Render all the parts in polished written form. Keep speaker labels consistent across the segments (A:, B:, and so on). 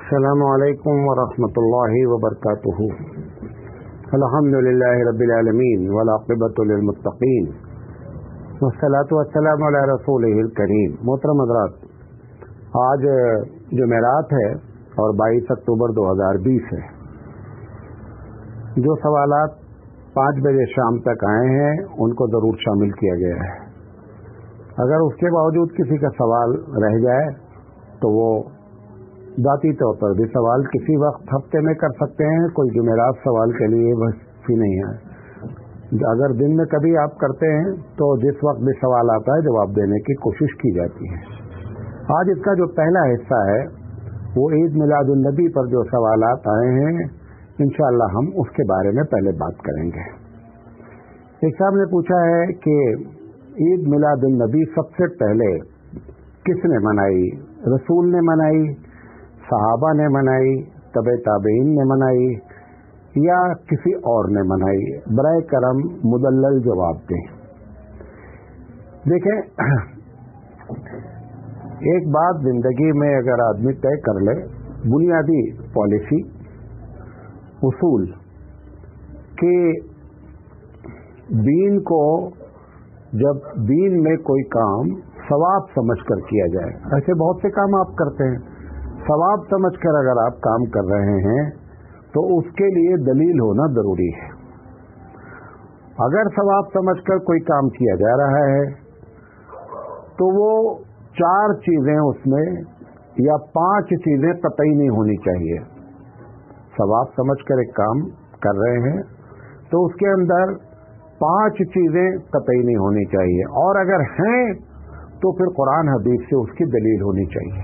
A: السلام علیکم ورحمۃ اللہ وبرکاتہ. الحمدللہ رب العالمین والعاقبۃ للمتقین والصلاۃ والسلام علی رسولہ الکریم. محترم حضرات، آج جمعرات ہے اور 22 اکتوبر 2020 ہے. جو سوالات 5 بجے شام تک آئے ہیں ان کو ضرور شامل کیا گیا ہے. اگر اس کے باوجود کسی کا سوال رہ جائے تو وہ ذاتی طور پر بھی سوال کسی وقت ہفتے میں کر سکتے ہیں. کوئی جمعرات سوال کے لیے بس ہی نہیں ہے. اگر دن میں کبھی آپ کرتے ہیں تو جس وقت بھی سوال آتا ہے جواب دینے کی کوشش کی جاتی ہے. آج اس کا جو پہلا حصہ ہے وہ عید میلاد النبی پر جو سوالات آئے ہیں انشاءاللہ ہم اس کے بارے میں پہلے بات کریں گے. ایک صاحب نے پوچھا ہے کہ عید میلاد النبی سب سے پہلے کس نے منائی؟ رسول نے منائی، صحابہ نے منائی، تبع تابعین نے منائی یا کسی اور نے منائی؟ برائے کرم مدلل جواب دیں. دیکھیں، ایک بات زندگی میں اگر آدمی طے کر لے، بنیادی پالیسی اصول کہ دین کو، جب دین میں کوئی کام ثواب سمجھ کر کیا جائے، ایسے بہت سے کام آپ کرتے ہیں، ثواب سمجھ کر اگر آپ کام کر رہے ہیں تو اس کے لیے دلیل ہونا ضروری ہے. اگر ثواب سمجھ کر کوئی کام کیا جا رہا ہے تو وہ 4 چیزیں اس میں یا 5 چیزیں قطعی نہیں ہونی چاہیے. ثواب سمجھ کر ایک کام کر رہے ہیں تو اس کے اندر 5 چیزیں قطعی نہیں ہونی چاہیے، اور اگر ہیں تو پھر قرآن حدیث سے اس کی دلیل ہونی چاہیے.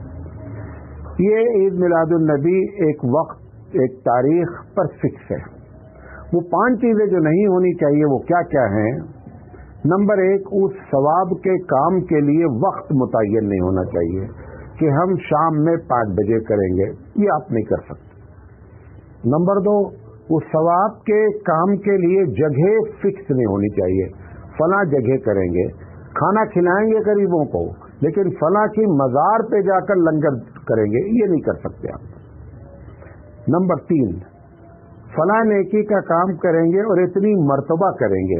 A: یہ عید میلاد النبی ایک وقت، ایک تاریخ پر فکس ہے. وہ 5 چیزیں جو نہیں ہونی چاہیے وہ کیا کیا ہیں؟ نمبر 1، اس ثواب کے کام کے لیے وقت متعین نہیں ہونا چاہیے کہ ہم شام میں 5 بجے کریں گے، یہ آپ نہیں کر سکتے. نمبر 2، اس ثواب کے کام کے لیے جگہ فکس نہیں ہونی چاہیے. فلاں جگہ کریں گے، کھانا کھلائیں گے غریبوں کو، لیکن فلاں کی مزار پہ جا کر لنگر کریں گے، یہ نہیں کر سکتے آپ. نمبر 3، فلاں نیکی کا کام کریں گے اور اتنی مرتبہ کریں گے،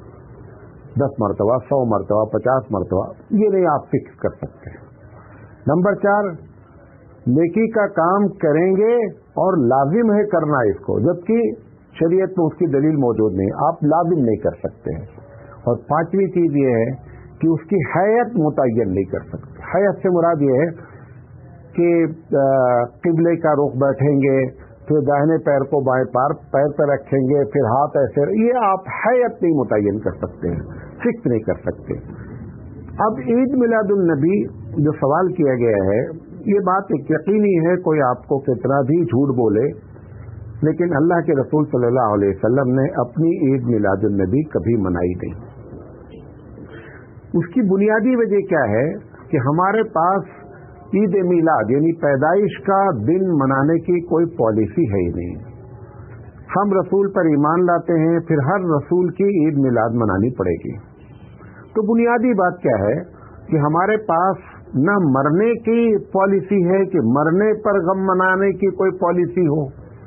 A: 10 مرتبہ، 100 مرتبہ، 50 مرتبہ، یہ نہیں آپ فکس کر سکتے. نمبر 4، نیکی کا کام کریں گے اور لازم ہے کرنا اس کو، جبکہ شریعت میں اس کی دلیل موجود نہیں، آپ لازم نہیں کر سکتے ہیں. اور 5ویں چیز یہ ہے کہ اس کی حیت متعین نہیں کر سکتے. حیت سے مراد یہ ہے کہ قبلے کا رخ بیٹھیں گے، پھر داہنے پیر کو بائیں پیر پر رکھیں گے، پھر ہاتھ ایسے، یہ آپ حیت نہیں متعین کر سکتے ہیں، فکس نہیں کر سکتے. اب عید میلاد النبی جو سوال کیا گیا ہے، یہ بات ایک یقینی ہے، کوئی آپ کو کتنا بھی جھوٹ بولے، لیکن اللہ کے رسول صلی اللہ علیہ وسلم نے اپنی عید میلاد النبی کبھی منائی نہیں. اس کی بنیادی وجہ کیا ہے کہ ہمارے پاس عید میلاد یعنی پیدائش کا دن منانے کی کوئی پالیسی ہے ہی نہیں. ہم رسول پر ایمان لاتے ہیں، پھر ہر رسول کی عید میلاد منانی پڑے گی. تو بنیادی بات کیا ہے کہ ہمارے پاس نہ مرنے کی پالیسی ہے کہ مرنے پر غم منانے کی کوئی پالیسی ہو.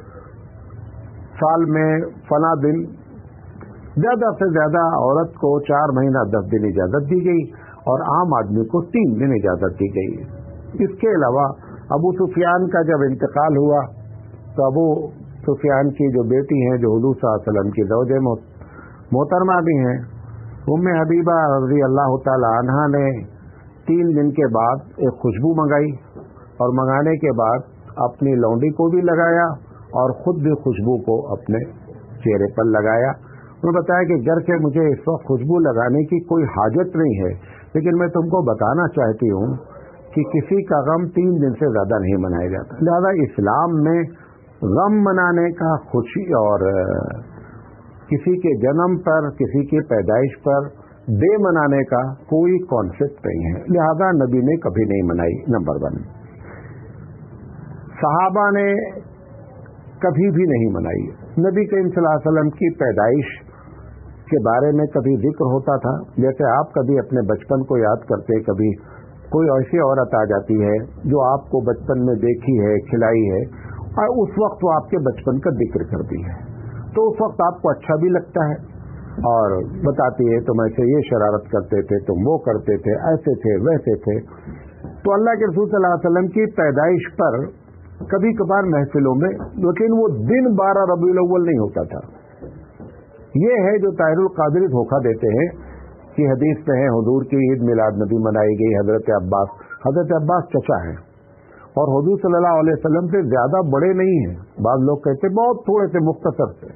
A: سال میں فلاں دن، زیادہ سے زیادہ عورت کو 4 مہینہ 10 دن اجازت دی گئی اور عام آدمی کو 3 دن اجازت دی گئی. اس کے علاوہ ابو سفیان کا جب انتقال ہوا تو ابو سفیان کی جو بیٹی ہیں، جو حضور صلی اللہ علیہ وسلم کی زوجہ محترمہ بھی ہیں، ام حبیبہ رضی اللہ تعالی عنہا نے 3 دن کے بعد ایک خوشبو منگائی، اور منگانے کے بعد اپنی لونڈی کو بھی لگایا اور خود بھی خوشبو کو اپنے چہرے پر لگایا. انہوں نے بتایا کہ گرچہ مجھے اس وقت خوشبو لگانے کی کوئی حاجت نہیں ہے، لیکن میں تم کو بتانا چاہتی ہوں کہ کسی کا غم 3 دن سے زیادہ نہیں منایا جاتا. لہذا اسلام میں غم منانے کا، خوشی اور کسی کے جنم پر، کسی کی پیدائش پر ڈے منانے کا کوئی کانسیپٹ نہیں ہے. لہذا نبی نے کبھی نہیں منائی. نمبر 1، صحابہ نے کبھی بھی نہیں منائی. نبی کریم صلی اللہ علیہ وسلم کی پیدائش کے بارے میں کبھی ذکر ہوتا تھا، جیسے آپ کبھی اپنے بچپن کو یاد کرتے، کبھی कोई ऐसी औरत आ जाती है जो आपको बचपन में देखी है, खिलाई है, और उस वक्त वो आपके बचपन का जिक्र करती है, तो उस वक्त आपको अच्छा भी लगता है और बताती है तुम ऐसे ये शरारत करते थे, तुम वो करते थे, ऐसे थे, वैसे थे। तो अल्लाह के रसूल सल्लल्लाहु अलैहि वसल्लम की पैदाइश पर कभी कभार महफिलों में, लेकिन वो दिन 12 रबीउल अव्वल नहीं होता था। ये है जो ताहिरुल कादरी धोखा देते हैं कि हदीस में है हुजूर की ईद मिलाद नबी मनाई गई। हजरत अब्बास चचा हैं और हुजूर सल्लल्लाहु अलैहि वसल्लम से ज्यादा बड़े नहीं हैं। बाद लोग कहते बहुत थोड़े से, मुख्तसर से।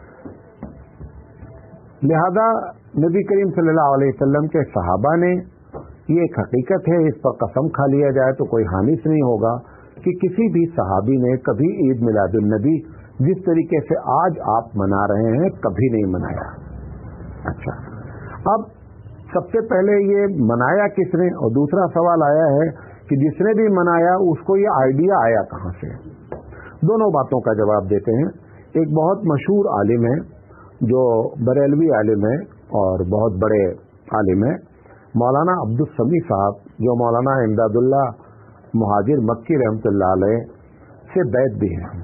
A: लिहाजा नबी करीम सल्लल्लाहु अलैहि वसल्लम के सहाबा ने, ये एक हकीकत है, इस पर कसम खा लिया जाए तो कोई हानि नहीं होगा कि किसी भी सहाबी ने कभी ईद मिलादुन नबी जिस तरीके से आज आप मना रहे हैं कभी नहीं मनाया। अच्छा, अब सबसे पहले ये मनाया किसने, और दूसरा सवाल आया है कि जिसने भी मनाया उसको ये आइडिया आया कहाँ से। दोनों बातों का जवाब देते हैं। एक बहुत मशहूर आलिम है जो बरेलवी आलिम है और बहुत बड़े आलिम है, मौलाना अब्दुल समी साहब, जो मौलाना इमदादुल्लाह मुहाजिर मक्की रहमतुल्लाह अलैह से बैत भी हैं।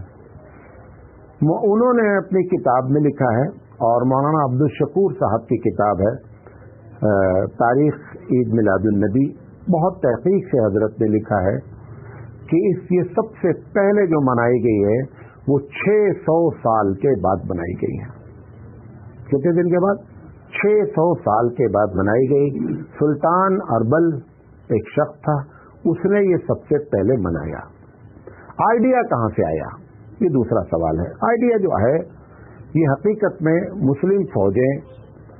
A: उन्होंने अपनी किताब में लिखा है, और मौलाना अब्दुल शकूर साहब की किताब है तारीख ईद मिलादुन नबी, बहुत तहकीक से हजरत ने लिखा है कि ये सबसे पहले जो मनाई गई है वो 600 साल के बाद बनाई गई है। कितने दिन के बाद? 600 साल के बाद बनाई गई। सुल्तान अरबल एक शख्स था, उसने ये सबसे पहले मनाया। आइडिया कहाँ से आया, ये दूसरा सवाल है। आइडिया जो है ये हकीकत में मुस्लिम फौजें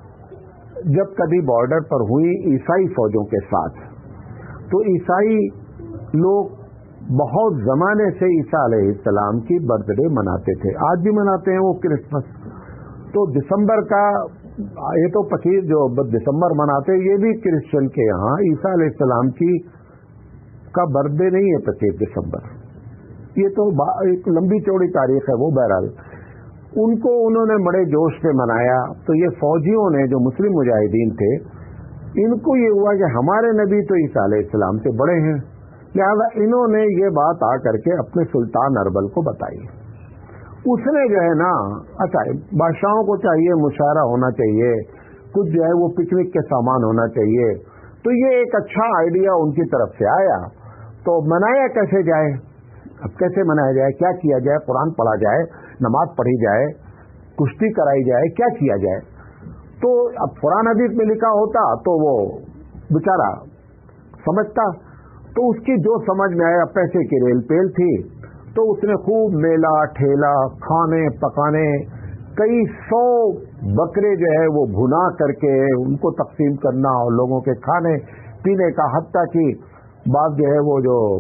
A: जब कभी बॉर्डर पर हुई ईसाई फौजों के साथ, तो ईसाई लोग बहुत जमाने से ईसा अलैहिस्सलाम की बर्थडे मनाते थे, आज भी मनाते हैं वो क्रिसमस। तो दिसंबर का, ये तो 25 जो दिसंबर मनाते हैं, ये भी क्रिश्चियन के यहाँ ईसा अलैहिस्सलाम की का बर्थडे नहीं है 25 दिसंबर, ये तो एक लंबी चौड़ी तारीख है वो। बहरहाल उनको उन्होंने बड़े जोश से मनाया। तो ये फौजियों ने, जो मुस्लिम मुजाहिदीन थे, इनको ये हुआ कि हमारे नबी तो ईसा अलैहिस्सलाम से बड़े हैं, लिहाजा इन्होंने ये बात आकर के अपने सुल्तान अरबल को बताई। उसने जो है ना, अच्छा बादशाहों को चाहिए मुशायरा होना चाहिए, कुछ जो है वो पिकनिक के सामान होना चाहिए, तो ये एक अच्छा आइडिया उनकी तरफ से आया। तो मनाया कैसे जाए, अब कैसे मनाया जाए, क्या किया जाए, कुरान पढ़ा जाए, नमाज पढ़ी जाए, कुश्ती कराई जाए, क्या किया जाए। तो अब कुरान हदीस में लिखा होता तो वो बेचारा समझता, तो उसकी जो समझ में आया, पैसे की रेल पेल थी, तो उसने खूब मेला ठेला, खाने पकाने, कई 100 बकरे जो है वो भुना करके उनको तकसीम करना और लोगों के खाने पीने का, हत्ता की बात जो है वो जो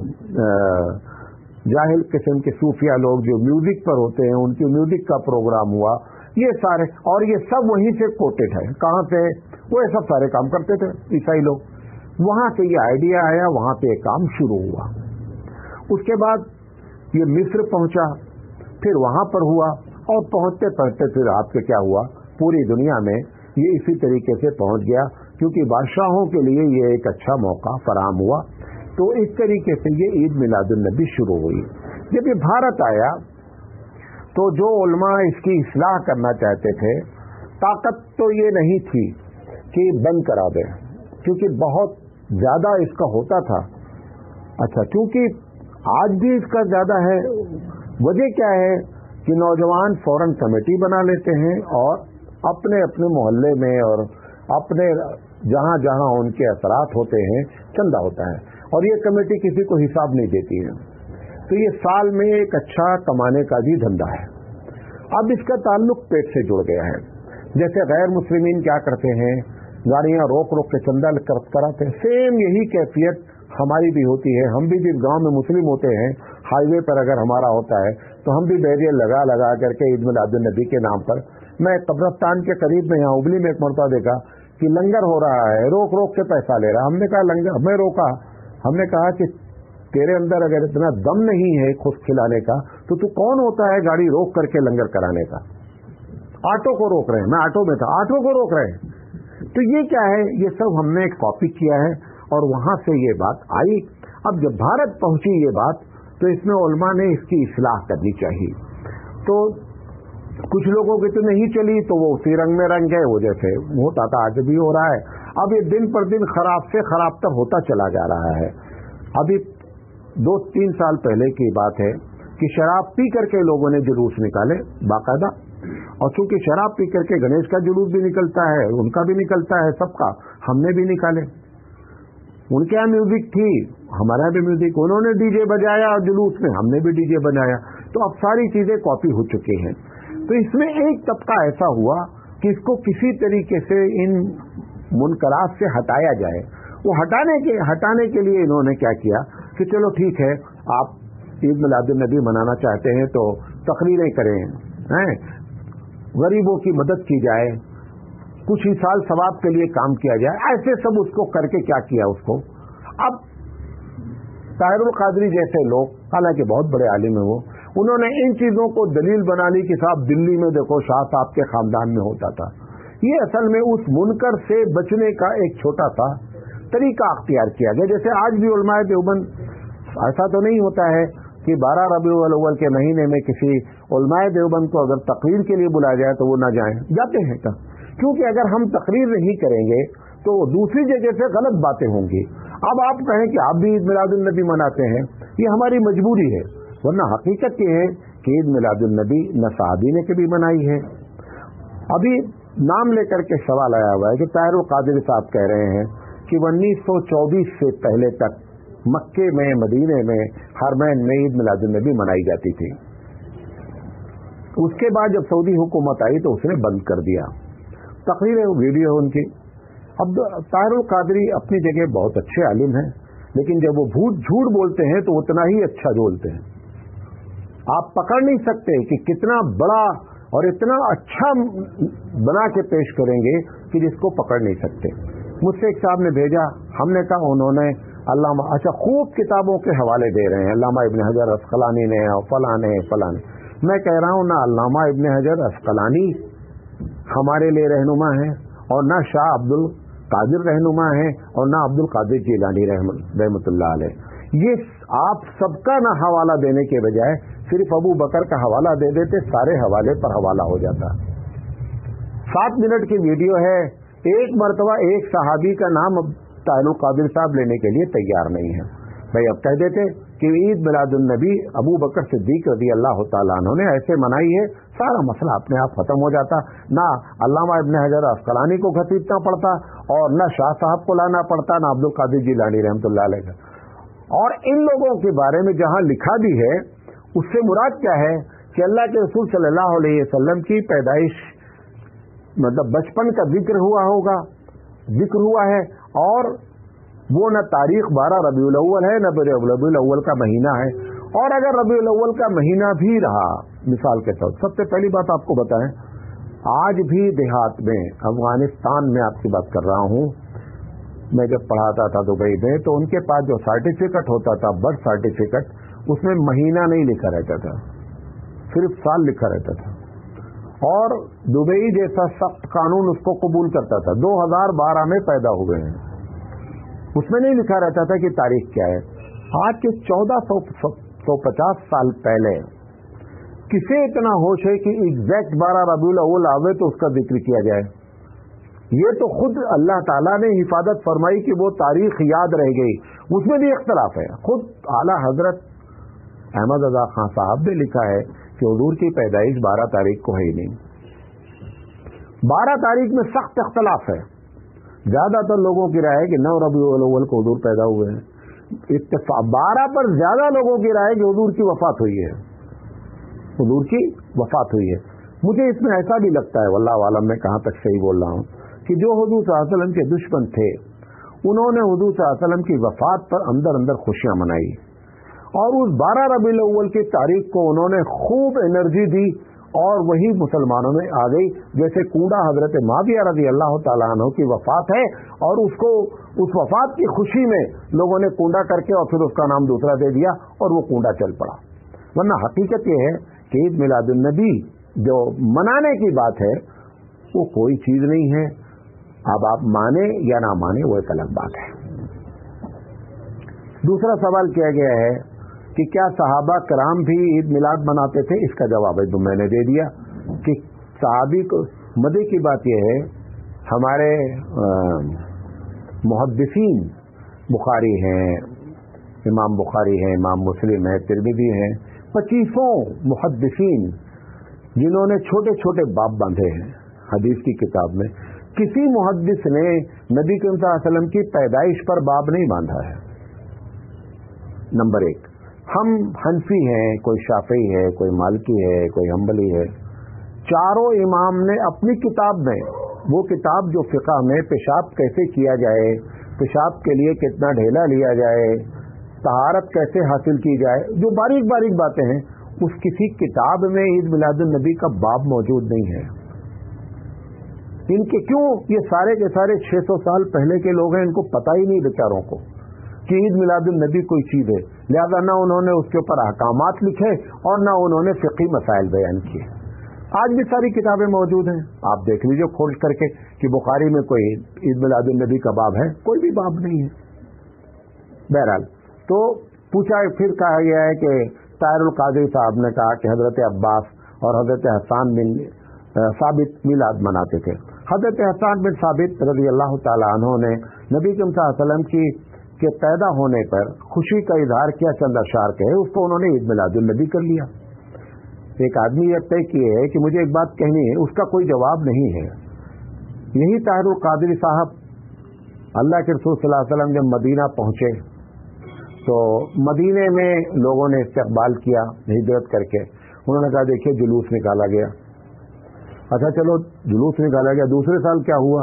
A: जाहिल किस्म के सूफिया लोग जो म्यूजिक पर होते हैं, उनकी म्यूजिक का प्रोग्राम हुआ, ये सारे, और ये सब वहीं से कोटेड है। कहाँ से? वो ये सब सारे काम करते थे ईसाई लोग, वहां से ये आइडिया आया, वहां से ये काम शुरू हुआ। उसके बाद ये मिस्र पहुंचा, फिर वहां पर हुआ, और पहुंचते पहुंचते फिर आपसे क्या हुआ, पूरी दुनिया में ये इसी तरीके से पहुंच गया, क्योंकि बादशाहों के लिए ये एक अच्छा मौका फराहम हुआ। तो इस तरीके से ये ईद मिलादुन नबी शुरू हुई। जब ये भारत आया तो जो उलमा इसकी इस्लाह करना चाहते थे, ताकत तो ये नहीं थी कि बंद करा दें, क्योंकि बहुत ज्यादा इसका होता था। अच्छा, क्योंकि आज भी इसका ज्यादा है। वजह क्या है कि नौजवान फौरन कमेटी बना लेते हैं और अपने अपने मोहल्ले में और अपने जहां जहां उनके असरात होते हैं चंदा होता है, और ये कमेटी किसी को हिसाब नहीं देती है। तो ये साल में एक अच्छा कमाने का भी धंधा है। अब इसका ताल्लुक पेट से जुड़ गया है। जैसे गैर मुस्लिमीन क्या करते हैं, गाड़ियां रोक रोक के चंदा कराते हैं, सेम यही कैफियत हमारी भी होती है। हम भी जब गांव में मुस्लिम होते हैं, हाईवे पर अगर हमारा होता है तो हम भी बैरियर लगा लगा करके ईद मिलादुन नबी के नाम पर, मैं कब्रस्तान के करीब में यहाँ उबली में एक मरतबा देखा कि लंगर हो रहा है, रोक रोक के पैसा ले रहा। हमने कहा लंगर, हमें रोका, हमने कहा कि तेरे अंदर अगर इतना दम नहीं है खुद खिलाने का, तो तू कौन होता है गाड़ी रोक करके लंगर कराने का। ऑटो को रोक रहे हैं, मैं ऑटो में था, ऑटो को रोक रहे हैं। तो ये क्या है, ये सब हमने कॉपी किया है اور वहां से ये बात आई। अब जब भारत पहुंची ये बात, तो इसमें उलमा ने इसकी इस्लाह करनी चाहिए। तो कुछ लोगों की तो नहीं चली, तो वो उसी रंग में रंग गए, वो जैसे होता था आज भी हो रहा है। अब ये दिन पर दिन खराब से खराब तक होता चला जा रहा है। अभी 2-3 साल पहले की बात है कि शराब पी करके लोगों ने जुलूस निकाले बाकायदा, और चूंकि शराब पी करके गणेश का जुलूस भी निकलता है, उनका भी निकलता है, सबका, हमने भी निकाले। उनके यहाँ म्यूजिक थी, हमारे यहाँ भी म्यूजिक, उन्होंने डीजे बजाया और जुलूस में हमने भी डीजे बनाया। तो अब सारी चीजें कॉपी हो चुकी हैं। तो इसमें एक तबका ऐसा हुआ कि इसको किसी तरीके से इन मुनकरात से हटाया जाए। वो हटाने के लिए इन्होंने क्या किया कि चलो ठीक है, आप ईद मिलादुन्नबी मनाना चाहते हैं तो तकरीरें करें, हैं, गरीबों की मदद की जाए, कुछ ही साल सवाब के लिए काम किया जाए, ऐसे सब उसको करके क्या किया उसको। अब ताहिरुल कादरी जैसे लोग, हालांकि बहुत बड़े आलिम हैं वो, उन्होंने इन चीजों को दलील बना ली कि साहब दिल्ली में देखो शाह साहब के खानदान में होता था। ये असल में उस मुनकर से बचने का एक छोटा सा तरीका अख्तियार किया गया। जैसे आज भी उलमाए देवबंद, ऐसा तो नहीं होता है कि 12 रबीउल अव्वल के महीने में किसी उलमाए देवबंद को अगर तकरीर के लिए बुलाया जाए तो वो ना जाएं, जाते हैं क्या? क्योंकि अगर हम तकरीर नहीं करेंगे तो दूसरी जगह से गलत बातें होंगी। अब आप कहें कि आप भी ईद मिलादुन्नबी मनाते हैं, ये हमारी मजबूरी है, वरना हकीकत ये है कि ईद मिलादुन्नबी न साहबी ने कभी मनाई है। अभी नाम लेकर के सवाल आया हुआ है कि ताहिरुल कादरी साहब कह रहे हैं कि 1924 से पहले तक मक्के में, मदीने में, हरमैन में ईद मिलादुन्नबी मनाई जाती थी। उसके बाद जब सऊदी हुकूमत आई तो उसने बंद कर दिया। तकरीर वीडियो उनकी। अब ताहिरुल कादरी अपनी जगह बहुत अच्छे आलिम हैं, लेकिन जब वो झूठ बोलते हैं तो उतना ही अच्छा बोलते हैं। आप पकड़ नहीं सकते कि कितना बड़ा और इतना अच्छा बना के पेश करेंगे कि जिसको पकड़ नहीं सकते। मुझसे एक साहब ने भेजा, हमने कहा उन्होंने अल्लामा, अच्छा खूब किताबों के हवाले दे रहे हैं, अल्लामा इब्न हजर अस्कलानी ने और फलाने। मैं कह रहा हूं ना अल्लामा इब्न हजर अस्कलानी हमारे लिए रहनुमा है, और ना शाह अब्दुल कादिर रहनुमा है, और ना अब्दुल कादिर जिलानी रहमतुल्लाह अलैह। ये आप सबका ना हवाला देने के बजाय सिर्फ अबू बकर का हवाला दे देते, सारे हवाले पर हवाला हो जाता। 7 मिनट की वीडियो है, एक मरतबा एक सहाबी का नाम ताहिरुल कादरी साहब लेने के लिए तैयार नहीं है। भाई अब कह देते कि ईद मिलादुन्नबी अबू बकर सिद्दीक रज़ी अल्लाह तआला अन्हु ने ऐसे मनाई है, सारा मसला अपने आप खत्म हो जाता। ना अल्लामा इब्न हजर अस्कलानी को घसीटना पड़ता, और ना शाह साहब को लाना पड़ता, ना अब्दुल कादिर जिलानी रहमतुल्लाह अलैह। और इन लोगों के बारे में जहां लिखा भी है, उससे मुराद क्या है कि अल्लाह के रसूल सल्लल्लाहु अलैहि वसल्लम की पैदाइश, मतलब बचपन का जिक्र हुआ है, और वो न तारीख 12 रबीउल अव्वल है, न रबीउल अव्वल का महीना है। और अगर रबीउल अव्वल का महीना भी रहा, मिसाल के तौर, सबसे पहली बात आपको बताएं, आज भी देहात में, अफगानिस्तान में आपकी बात कर रहा हूं, मैं जब पढ़ाता था दुबई में, तो उनके पास जो सर्टिफिकेट होता था, बर्थ सर्टिफिकेट, उसमें महीना नहीं लिखा रहता था, सिर्फ साल लिखा रहता था। और दुबई जैसा सख्त कानून उसको कबूल करता था। 2012 में पैदा हुए हैं, उसमें नहीं लिखा रहता था कि तारीख क्या है। आज के 1450 साल पहले किसे इतना होश है कि एग्जैक्ट 12 रबीउल अव्वल आवे तो उसका जिक्र किया जाए? ये तो खुद अल्लाह ताला ने हिफाजत फरमाई कि वो तारीख याद रह गई, उसमें भी इख्तलाफ है। खुद आला हजरत अहमद रजा खां साहब ने लिखा है कि हुजूर की पैदाइश 12 तारीख को है ही नहीं। 12 तारीख में सख्त इख्तलाफ है। ज्यादातर लोगों की राय है कि 9 रबीउल अव्वल को हुजूर पैदा हुए हैं। 12 पर ज्यादा लोगों की राय है कि हुजूर की वफात हुई है, हुजूर की वफात हुई है। मुझे इसमें ऐसा भी लगता है, वल्लाह आलम मैं कहां तक सही बोल रहा हूं, कि जो हुजूर सल्लल्लाहु अलैहि वसल्लम के दुश्मन थे, उन्होंने हुजूर सल्लल्लाहु अलैहि वसल्लम की वफात पर अंदर अंदर खुशियां मनाई, और उस 12 रबीउल अव्वल की तारीख को उन्होंने खूब एनर्जी दी, और वही मुसलमानों में आ गई। जैसे कूड़ा हजरत माविया रज़ी अल्लाह तआला अन्हु की वफात है, और उसको उस वफात की खुशी में लोगों ने कूड़ा करके और फिर उसका नाम दूसरा दे दिया, और वो कूड़ा चल पड़ा। वरना हकीकत ये है कि ईद मिलादुन्नबी जो मनाने की बात है वो कोई चीज नहीं है। अब आप माने या ना माने वो एक अलग बात है। दूसरा सवाल किया गया है कि क्या सहाबा कराम भी ईद मिलाद मनाते थे? इसका जवाब तो मैंने दे दिया कि सहाबी को मजे की बात यह है, हमारे मुहद्दिसीन बुखारी हैं, इमाम बुखारी हैं, इमाम मुस्लिम है, तिरमिज़ी हैं, 25 मुहद्दिसीन जिन्होंने छोटे छोटे बाब बांधे हैं हदीस की किताब में, किसी मुहद्दिस ने नबी करीम सल्लल्लाहु अलैहि वसल्लम की पैदाइश पर बाब नहीं बांधा है। नंबर 1, हम हनफी हैं, कोई शाफी है, कोई मालिकी है, कोई हम्बली है, चारों इमाम ने अपनी किताब में, वो किताब जो फिक़ह में पेशाब कैसे किया जाए, पेशाब के लिए कितना ढेला लिया जाए, तहारत कैसे हासिल की जाए, जो बारीक बारीक बातें हैं, उस किसी किताब में ईद मिलादुन नबी का बाब मौजूद नहीं है। इनके क्यों, ये सारे के सारे 600 साल पहले के लोग हैं, इनको पता ही नहीं बेचारों को कि ईद मिलादुन नबी कोई चीज है, लिहाजा ना उन्होंने उसके ऊपर अहकामात लिखे और ना उन्होंने फिक़ही मसाइल बयान किए। आज भी सारी किताबें मौजूद हैं, आप देख लीजिए खोज करके कि बुखारी में कोई ईद मिलादुन नबी का बाब है? कोई भी बाब नहीं है। बहरहाल, तो पूछा, फिर कहा गया है कि ताहिरुल कादरी साहब ने कहा कि हजरत अब्बास और हजरत हसन बिन साबित मिलाद मनाते थे। हजरत हसन बिन साबित रज़ी अल्लाह ताला अन्हु ने नबी सल्लल्लाहु अलैहि वसल्लम के पैदा होने पर खुशी का इजहार किया, चंद अशआर कहे, उसको उन्होंने ईद मिलादुन नबी कर लिया। एक आदमी ये तय किए है कि मुझे एक बात कहनी है, उसका कोई जवाब नहीं है। यही ताहिरुल कादरी साहब अल्लाह के रसूल सल्लल्लाहु अलैहि वसल्लम जब मदीना पहुंचे तो मदीने में लोगों ने इस्तकबाल किया हिजरत करके। उन्होंने कहा देखिए जुलूस निकाला गया। अच्छा चलो जुलूस निकाला गया, दूसरे साल क्या हुआ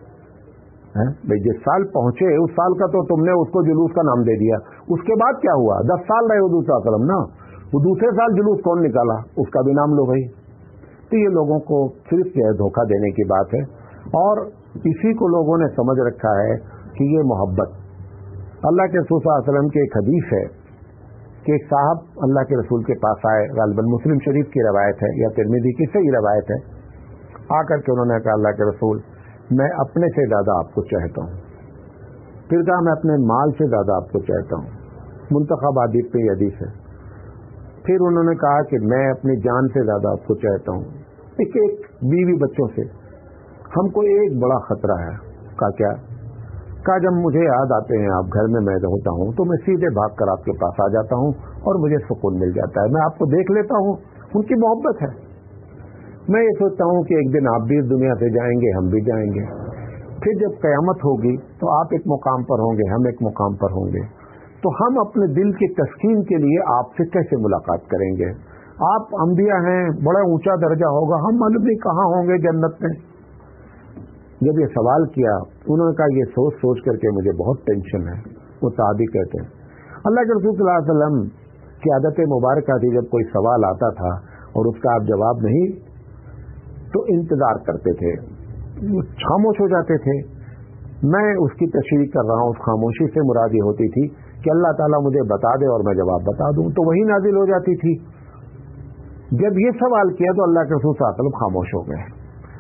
A: है भाई? जिस साल पहुंचे उस साल का तो तुमने उसको जुलूस का नाम दे दिया, उसके बाद क्या हुआ? 10 साल रहे हुजूर सल्लल्लाहु अलैहि वसल्लम ना, वो दूसरे साल जुलूस कौन निकाला, उसका भी नाम लो भाई। तो ये लोगों को सिर्फ यह धोखा देने की बात है, और इसी को लोगों ने समझ रखा है कि ये मोहब्बत। अल्लाह के रसूल सल्लल्लाहु अलैहि वसल्लम की एक हदीस है कि एक साहब अल्लाह के रसूल के पास आए, गालिबन मुस्लिम शरीफ की रवायत है या तिरमिज़ी की सही रवायत है। आकर के उन्होंने कहा अल्लाह के रसूल, मैं अपने से ज़्यादा आपको चाहता हूँ। फिर कहा मैं अपने माल से ज़्यादा आपको चाहता हूँ। मुंतखब आदिब पे हदीस है। फिर उन्होंने कहा कि मैं अपनी जान से ज़्यादा आपको चाहता हूँ, एक बीवी बच्चों से। हमको एक बड़ा खतरा है। कहा क्या? कहा जब मुझे याद आते हैं आप घर में मैं होता हूँ तो मैं सीधे भाग कर आपके पास आ जाता हूँ और मुझे सुकून मिल जाता है, मैं आपको देख लेता हूँ। उनकी मोहब्बत है। मैं ये सोचता हूँ कि एक दिन आप भी इस दुनिया से जाएंगे, हम भी जाएंगे, फिर जब क़यामत होगी तो आप एक मुकाम पर होंगे, हम एक मुकाम पर होंगे, तो हम अपने दिल की तस्कीन के लिए आपसे कैसे मुलाकात करेंगे? आप अंबिया हैं, बड़ा ऊंचा दर्जा होगा, हम मालूम नहीं कहाँ होंगे जन्नत में। जब ये सवाल किया उन्होंने कहा ये सोच सोच करके मुझे बहुत टेंशन है। वो साहबी कहते हैं अल्लाह के रसूल सल्लल्लाहु अलैहि वसल्लम की आदत मुबारक थी, जब कोई सवाल आता था और उसका आप जवाब नहीं तो इंतजार करते थे, खामोश हो जाते थे। मैं उसकी तशरीह कर रहा हूँ, उस खामोशी से मुराद ये होती थी कि अल्लाह ताला मुझे बता दे और मैं जवाब बता दूं, तो वही नाजिल हो जाती थी। जब ये सवाल किया तो अल्लाह के रसूल सल्लल्लाहु अलैहि वसल्लम खामोश हो गए।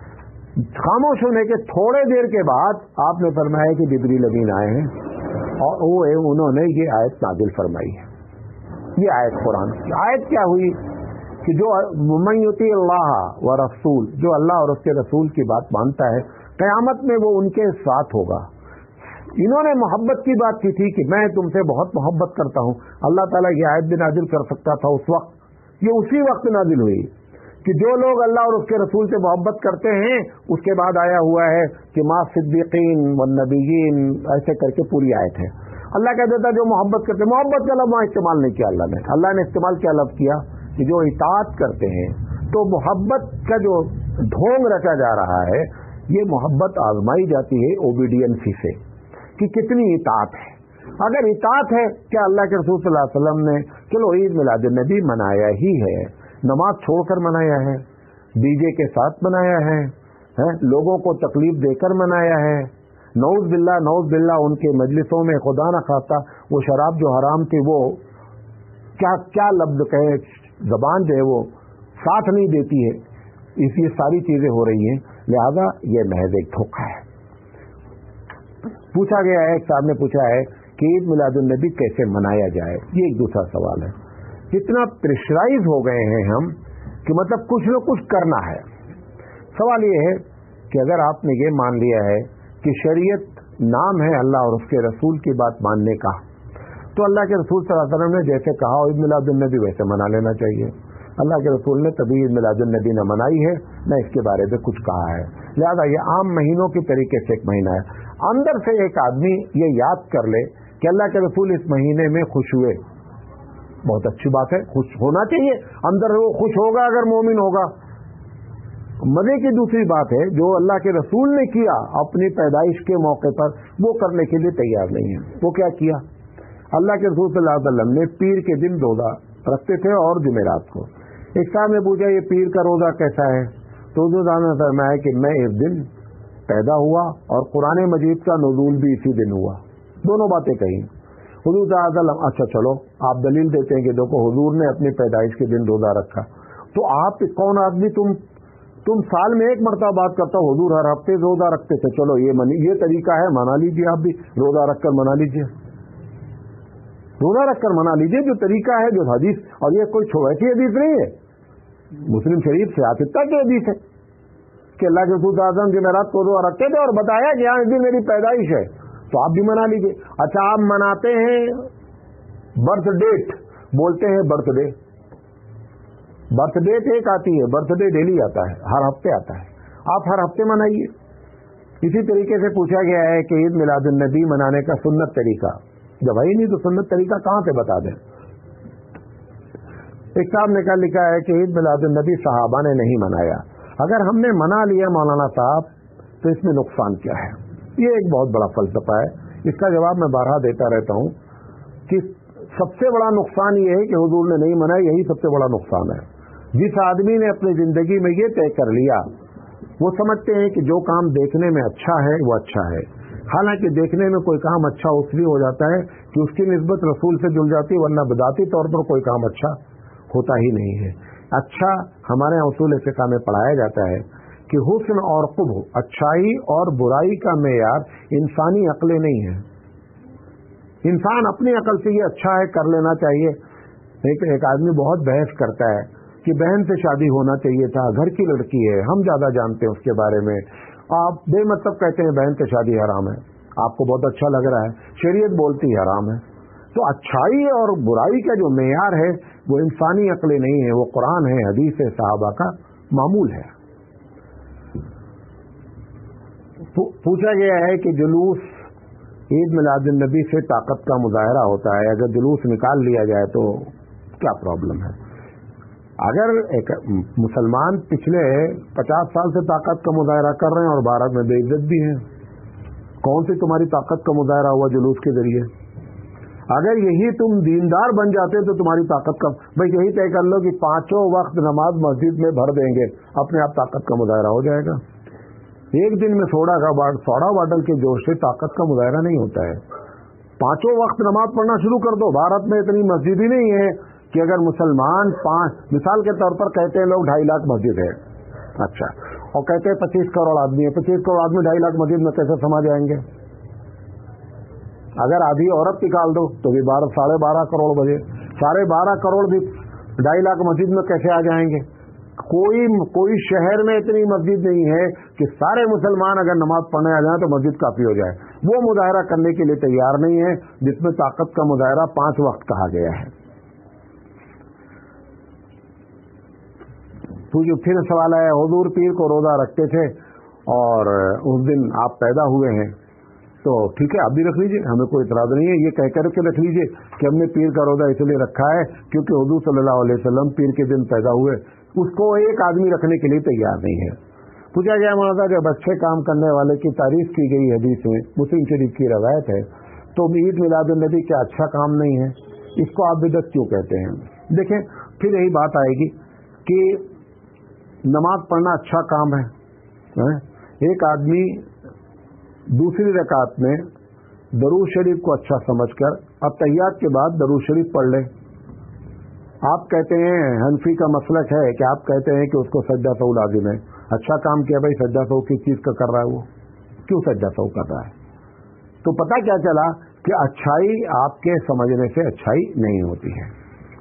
A: खामोश होने के थोड़े देर के बाद आपने फरमाया कि जिब्रील अमीन आए हैं और वो उन्होंने ये आयत नाजिल फरमाई है। ये आयत कुरान की आयत क्या हुई कि जो मन युती अल्लाह व रसूल, जो अल्लाह और उसके रसूल की बात मानता है, क़यामत में वो उनके साथ होगा। इन्होंने मोहब्बत की बात की थी कि मैं तुमसे बहुत मोहब्बत करता हूँ। अल्लाह ताला ये आयत भी नाजिल कर सकता था उस वक्त, ये उसी वक्त नाजिल हुई कि जो लोग अल्लाह और उसके रसूल से मोहब्बत करते हैं, उसके बाद आया हुआ है कि मा सिद्दीकीन व नबीयीन, ऐसे करके पूरी आयत है। अल्लाह कह देता जो मोहब्बत करते, मोहब्बत का लफ्ज़ इस्तेमाल नहीं किया अल्लाह ने इस्तेमाल क्या लफ्ज़ किया कि जो इताअत करते हैं। तो मोहब्बत का जो ढोंग रचा जा रहा है, ये मोहब्बत आजमाई जाती है ओबीडियंसी से कि कितनी इताअत है। अगर इताअत है, क्या अल्लाह के रसूल सल्लल्लाहु अलैहि वसल्लम ने चलो ईद मिलादुन नबी मनाया ही है, नमाज छोड़कर मनाया है, डीजे के साथ मनाया है, लोगों को तकलीफ देकर मनाया है, नौज बिल्ला उनके मजलिसों में खुदा न खास्ता वो शराब जो हराम थी वो क्या क्या लफ्ज कहे, जबान जो है वो साथ नहीं देती है, ये सारी चीजें हो रही हैं। लिहाजा ये महज एक धोखा है। पूछा गया है, एक साहब ने पूछा है کہ عید میلاد النبی کیسے منایا جائے. یہ ایک دوسرا سوال ہے. کتنا پریشرائز ہو گئے ہیں ہم کہ مطلب کچھ نہ کچھ کرنا ہے. سوال یہ ہے کہ اگر آپ نے یہ مان لیا ہے کہ شریعت نام ہے اللہ اور اس کے رسول کی بات ماننے کا, تو اللہ کے رسول صلی اللہ علیہ وسلم نے جیسے کہا عید میلاد النبی ویسے منا لینا چاہیے. اللہ کے رسول نے کبھی عید میلاد النبی نہ منائی ہے نہ اس کے بارے میں کچھ کہا ہے. لہذا یہ عام مہینوں کے طریقے سے ایک مہینہ ہے. اندر سے ایک آدمی یہ یاد کر لے کہ اللہ کے رسول اس مہینے میں خوش ہوئے, بہت اچھی بات ہے, خوش ہونا چاہیے. اندر وہ خوش ہوگا اگر مومن ہوگا. مزے کی دوسری بات ہے جو اللہ کے رسول نے کیا اپنی پیدائش کے موقع پر, وہ کرنے کے لیے تیار نہیں ہے. وہ کیا کیا؟ اللہ کے رسول صلی اللہ علیہ وسلم نے پیر کے دن روزہ رکھتے تھے اور جمعرات کو. ایک صاحب نے پوچھا یہ پیر کا روزہ کیسا ہے؟ تو حضور صاحب نے فرمایا کہ میں اس دن پیدا ہوا اور قرآن مجید کا نزول بھی اسی دن ہوا. دونوں باتیں کہیں. حضور صلی اللہ علیہ وسلم اچھا چلو آپ دلیل دیتے ہیں کہ دیکھو حضور نے اپنی پیدائش کے دن روزہ رکھا, تو آپ کون آدمی تم سال میں ایک مرتبہ بات کرتا ہو, حضور ہر ہفتے روزہ رکھتے تھے, چلو یہ طریقہ ہے, منا لیجیے. آپ بھی روزہ رکھ کر منا لیجیے, روزہ رکھ کر منا لیجیے, جو طریقہ ہے, جو حدیث. اور یہ کوئی چھوٹی حدیث نہیں ہے, مسلم شریف سے آتتا کی حدیث ہے کہ اللہ کے رسول صلی اللہ علیہ وسلم جمعرات کو روزہ رکھتے تھے اور بتایا کہ یہاں اس دن میری پیدائش ہے, تو آپ بھی منا لیجیے. اچھا آپ مناتے ہیں برتھ ڈیٹ, بولتے ہیں برتھ ڈے. برتھ ڈیٹ ایک آتی ہے, برتھ ڈے ڈیلی آتا ہے, ہر ہفتے آتا ہے, آپ ہر ہفتے منائیے. اسی طریقے سے پوچھا گیا ہے کہ عید میلاد النبی منانے کا سنت طریقہ, جب ہے ہی نہیں تو سنت طریقہ کہاں سے بتا دیں. ایک صاحب نے لکھا ہے کہ عید میلاد النبی صحابہ نے نہیں منایا. اگر ہم نے منا لیا مولانا صاحب تو اس میں نقصان کیا ہے؟ یہ ایک بہت بڑا فلسفہ ہے. اس کا جواب میں بارہا دیتا رہتا ہوں کہ سب سے بڑا نقصان یہ ہے کہ حضور نے نہیں منایا, یہی سب سے بڑا نقصان ہے. جس آدمی نے اپنی زندگی میں یہ طے کر لیا, وہ سمجھتے ہیں کہ جو کام دیکھنے میں اچھا ہے وہ اچھا ہے. حالانکہ دیکھنے میں کوئی کام اچھا اس لیے ہو جاتا ہے کہ اس کی نسبت رسول سے جڑ جاتی ہے, ورنہ بذاتی طور پر کوئی کام اچھا ہوتا ہی نہیں ہے. اچھا ہمارے اصول فقہ میں پڑھایا جاتا ہے کہ حسن اور قبح, اچھائی اور برائی کا معیار انسانی عقلیں نہیں ہے. انسان اپنی عقل سے یہ اچھا ہے کر لینا چاہیے. ایک آدمی بہت بحث کرتا ہے کہ بہن سے شادی ہونا چاہیے تھا, گھر کی لڑکی ہے, ہم زیادہ جانتے ہیں اس کے بارے میں. آپ بے مطلب کہتے ہیں بہن سے شادی حرام ہے, آپ کو بہت اچھا لگ رہا ہے, شریعت بولتی ہے حرام ہے. تو اچھائی اور برائی کا جو معیار ہے وہ انسانی عقلیں نہیں ہے, وہ قرآن ہے, حدیث ہے, صحابہ کا معمول ہے. پوچھا گیا ہے کہ جلوس عید میلاد النبی سے طاقت کا مظاہرہ ہوتا ہے, اگر جلوس نکال لیا جائے تو کیا پرابلم ہے؟ اگر ایک مسلمان پچھلے 50 سال سے طاقت کا مظاہرہ کر رہے ہیں اور بھارت میں بے عزت بھی ہیں, کون سی تمہاری طاقت کا مظاہرہ ہوا جلوس کے ذریعے؟ اگر یہی تم دیندار بن جاتے تو تمہاری طاقت کا, بھائی یہی طے کر لو کہ 5 وقت نماز مسجد میں بھر دیں گے, اپنے آپ طاقت کا مظاہرہ ہو جائے گا. ایک دن میں سوڈا باٹل کے جوش سے طاقت کا مظاہرہ نہیں ہوتا ہے. 5 وقت نماز پڑھنا شروع کر دو. بھارت میں اتنی مسجد ہی نہیں ہے کہ اگر مسلمان مثال کے طور پر کہتے ہیں لوگ 2.5 لاکھ مسجد ہے, اچھا, اور کہتے ہیں 25 کروڑ آدمی ہے. 25 کروڑ آدمی 2.5 لاکھ مسجد میں کیسے سما جائیں گے؟ اگر آدھی عورت نکال دو تو بھی 12.5 کروڑ بجے, 12.5 کروڑ بھی 2.5 لاکھ مسجد میں کیسے آ جائیں گے؟ کوئی شہر میں اتنی مسجد نہیں ہے کہ سارے مسلمان اگر نماز پڑھنے آ جائیں تو مسجد کافی ہو جائے. وہ مظاہرہ کرنے کے لیے تیار نہیں ہے جس میں طاقت کا مظاہرہ 5 وقت کہا گیا ہے. پھر سوال ہے, حضور پیر کو روزہ رکھتے تھے اور اس دن آپ پیدا ہوئے ہیں, تو ٹھیک ہے آپ بھی رکھ لیجیے, ہمیں کوئی اعتراض نہیں ہے. یہ کہہ کر کے رکھ لیجیے کہ ہم نے پیر کا روزہ اس لیے رکھا ہے کیونکہ حضور صلی اللہ علیہ وسلم پیر کے دن پیدا ہوئے. اس کو ایک آدمی رکھنے کے لیے تیار نہیں ہے. پوچھا گیا مولانا جب اچھے کام کرنے والے کی تعریف کی گئی حدیث میں, مسلم شریف کی روایت ہے, تو عید میلاد النبی کیا اچھا کام نہیں ہے؟ اس کو آپ بدعت کیوں کہتے ہیں؟ دیکھیں پھر یہی بات آئے گی کہ نماز پڑھنا اچھا کام ہے. ایک آدمی دوسری رکعت میں درود شریف کو اچھا سمجھ کر اتحیات کے بعد درود شریف پڑھ لے. آپ کہتے ہیں حنفی کا مسلک ہے کہ آپ کہتے ہیں کہ اس کو سجدہ سہو لازم ہے. اچھا کام کیا بھائی, سجدہ سہو کس چیز کا کر رہا ہے, وہ کیوں سجدہ سہو کر رہا ہے؟ تو پتہ کیا چلا, کہ अच्छाई आपके समझने से अच्छाई नहीं होती है।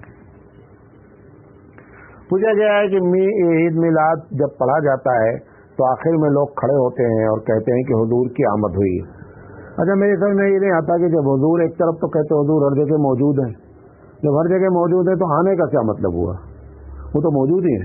A: पूछा गया है कि ईद मिलाद जब पढ़ा जाता है तो आखिर में लोग खड़े होते हैं और कहते हैं कि हुजूर की आमद हुई। अच्छा, मेरे समझ में ये नहीं आता कि जब हुजूर एक तरफ तो कहते हुजूर हर जगह मौजूद है, जब हर जगह मौजूद है तो आने का क्या मतलब हुआ? वो तो मौजूद ही है।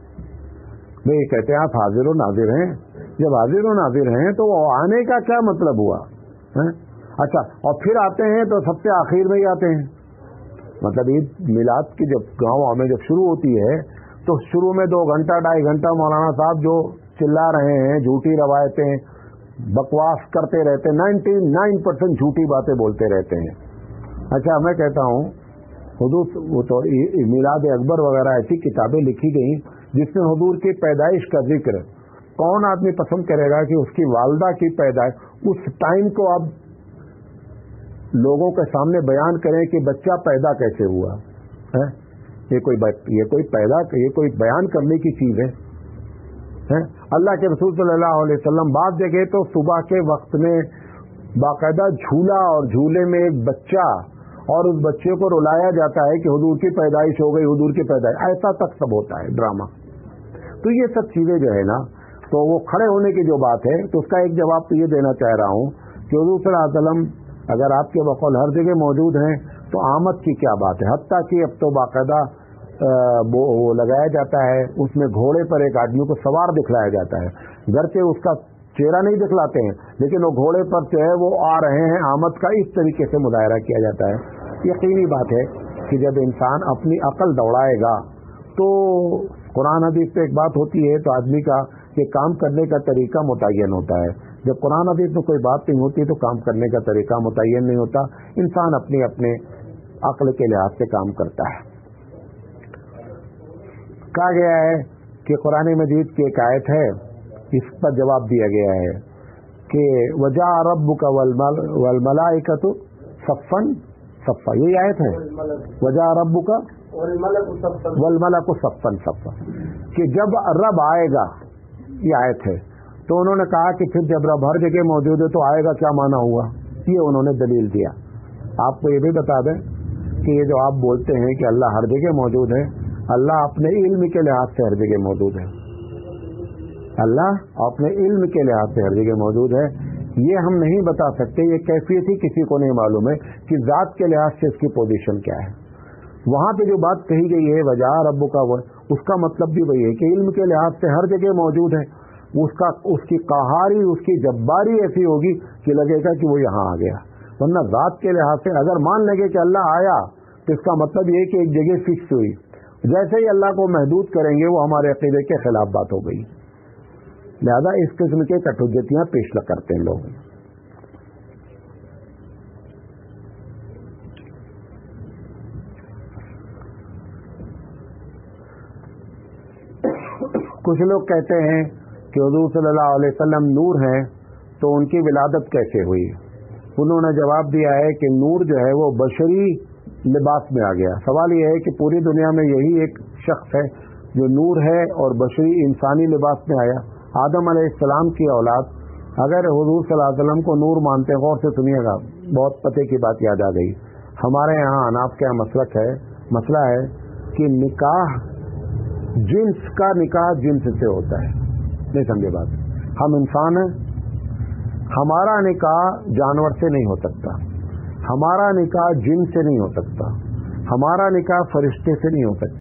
A: वे कहते हैं आप हाजिर व नाजिर हैं, जब हाजिर व नाजिर हैं तो आने का क्या मतलब हुआ है? अच्छा, और फिर आते हैं तो सबसे आखिर में ही आते हैं। मतलब ईद मिलाद की जब गाँव में जब शुरू होती है तो शुरू में 2 घंटा 2.5 घंटा मौलाना साहब जो चिल्ला रहे हैं, झूठी रवायतें बकवास करते रहते हैं, 99% झूठी बातें बोलते रहते हैं। अच्छा, मैं कहता हूँ हुजूर वो तो मिलाद अकबर वगैरह ऐसी किताबें लिखी गई जिसमें हुजूर की पैदाइश का जिक्र, कौन आदमी पसंद करेगा कि उसकी वालदा की पैदाइश उस टाइम को अब लोगों के सामने बयान करें कि बच्चा पैदा कैसे हुआ है? ये कोई बयान करने की चीज है? अल्लाह के रसूल सल्लल्लाहु अलैहि वसल्लम बाद जगह तो सुबह के वक्त में बाकायदा झूला और झूले में एक बच्चा और उस बच्चे को रुलाया जाता है कि हुजूर की पैदाइश हो गई, हुजूर की पैदाइश, ऐसा तक सब होता है ड्रामा। तो ये सब चीजें जो है ना, तो वो खड़े होने की जो बात है तो उसका एक जवाब तो ये देना चाह रहा हूँ कि हुजूर सल्लल्लाहु अलैहि वसल्लम अगर आपके बकौल हर जगह मौजूद हैं तो आमद की क्या बात है? हत्ता कि अब तो बाकायदा वो लगाया जाता है, उसमें घोड़े पर एक आदमी को सवार दिखलाया जाता है। घर के उसका चेहरा नहीं दिखलाते हैं लेकिन वो घोड़े पर जो है वो आ रहे हैं, आमद का इस तरीके से मुजाहरा किया जाता है। यकीनी बात है कि जब इंसान अपनी अकल दौड़ाएगा तो कुरान हदीस पे एक बात होती है तो आदमी का कि काम करने का तरीका मुतय्यन होता है। जब कुरान हदीस में कोई बात नहीं होती तो काम करने का तरीका मुतय्यन नहीं होता, इंसान अपने अक्ल के लिहाज से काम करता है। कहा गया है कि कुरान मजीद की एक आयत है, इस पर जवाब दिया गया है कि वजा रब्बुका वल मलाइकतु सफ़्फ़न सफ़्फ़ा, यही आयत है, वजा रब्बुका वल मलकु सफ़्फ़न सफ़्फ़ा, कि जब रब आएगा, ये आयत है। तो उन्होंने कहा कि फिर जब रब हर जगह मौजूद है तो आएगा क्या माना हुआ? ये उन्होंने दलील दिया। आपको ये भी बता दें कि ये जो आप बोलते हैं कि अल्लाह हर जगह मौजूद है, अल्लाह अपने इल्म के लिहाज से हर जगह मौजूद है। अल्लाह अपने इल्म के लिहाज से हर जगह मौजूद है। ये हम नहीं बता सकते, ये कैफियत ही किसी को नहीं मालूम है कि जात के लिहाज से इसकी पोजीशन क्या है। वहां पे जो बात कही गई है वजा रब्बु का, उसका मतलब भी वही है कि इल्म के लिहाज से हर जगह मौजूद है। उसकी कहारी, उसकी जब्बारी ऐसी होगी कि लगेगा कि वो यहाँ आ गया। वरना जात के लिहाज से अगर मान लगे कि अल्लाह आया तो इसका मतलब ये कि एक जगह फिक्स हुई। जैसे ही अल्लाह को महदूद करेंगे वो हमारे अकीदे के खिलाफ बात हो गई। लिहाजा इस किस्म के कटुज्जतियां पेश करते हैं लोग। कुछ लोग कहते हैं कि हुजूर सल्लल्लाहु अलैहि वसल्लम नूर हैं तो उनकी विलादत कैसे हुई? उन्होंने जवाब दिया है कि नूर जो है वो बशरी लिबास में आ गया। सवाल ये है कि पूरी दुनिया में यही एक शख्स है जो नूर है और बशरी इंसानी लिबास में आया। आदम अलैहिस्सलाम की औलाद अगर हुजूर सल्लल्लाहु अलैहि वसल्लम को नूर मानते हैं, गौर से सुनिएगा, बहुत पते की बात याद आ गई। हमारे यहाँ अनाफ क्या मसला है कि निकाह जिन्स का निकाह जिन्स से होता है। नहीं समझे बात? हम इंसान हैं, हमारा निकाह जानवर से नहीं हो सकता, हमारा निकाह जिन से नहीं हो सकता, हमारा निकाह फरिश्ते से नहीं हो सकता।